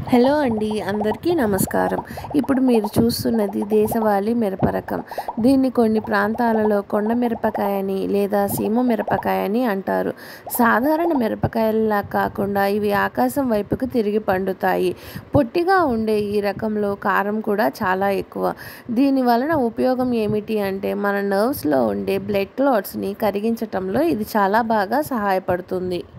Hello అండి, అందరికీ నమస్కారం. ఇప్పుడు మీరు చూస్తున్నది దేశవాళీ మిరప రకం. దీన్ని కొన్ని ప్రాంతాలలో కొండ మిరపకాయని లేదా సీమ మిరపకాయని అంటారు. సాధారణ మిరపకాయల్లా కాకుండా ఇవి ఆకాశం వైపుకు తిరిగి పండుతాయి. పొట్టిగా ఉండే ఈ రకంలో కారం కూడా చాలా ఎక్కువ. దీని వలన ఉపయోగం ఏమిటి అంటే మన నర్వ్స్లో ఉండే బ్లడ్ క్లాట్స్ని కరిగించటంలో ఇది చాలా బాగా సహాయపడుతుంది.